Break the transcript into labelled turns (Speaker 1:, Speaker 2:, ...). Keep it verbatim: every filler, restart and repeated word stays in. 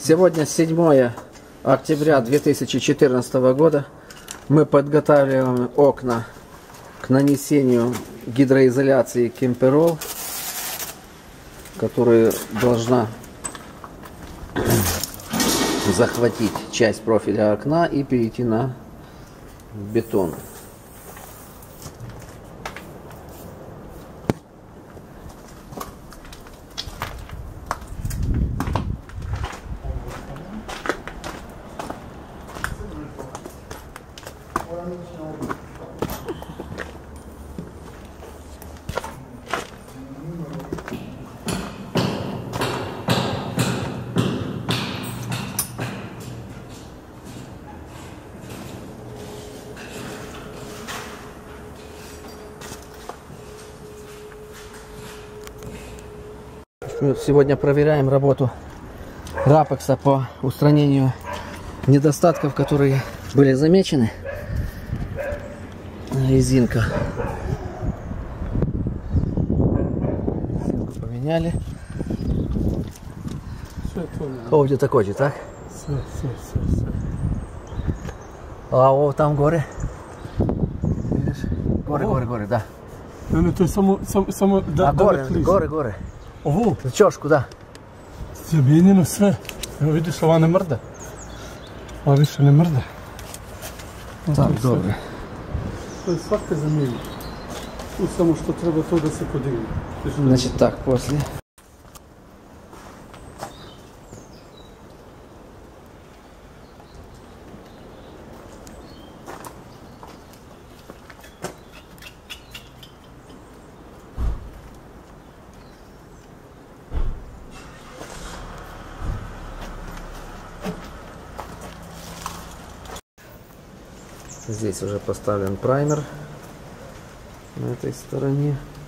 Speaker 1: Сегодня седьмое октября две тысячи четырнадцатого года. Мы подготавливаем окна к нанесению гидроизоляции Кемперол, которая должна захватить часть профиля окна и перейти на бетон. Сегодня проверяем работу рапекса по устранению недостатков, которые были замечены. Резинка. Резинку поменяли. Ходит такой же, так?
Speaker 2: Все, все, все, все.
Speaker 1: А о, там горы. Видишь? Горы, горы, горы, да.
Speaker 2: Ну, ну, то само, само, само, да,
Speaker 1: А горы, горы, горы.
Speaker 2: Ого!
Speaker 1: Чошку, да.
Speaker 2: Замінено все. Видиш, що вона не мрде. А більше не мрде.
Speaker 1: Так, добре.
Speaker 2: То есть факти замінено. Тут само, що треба, то да се подивимо.
Speaker 1: Значит так, после. Здесь уже поставлен праймер на этой стороне.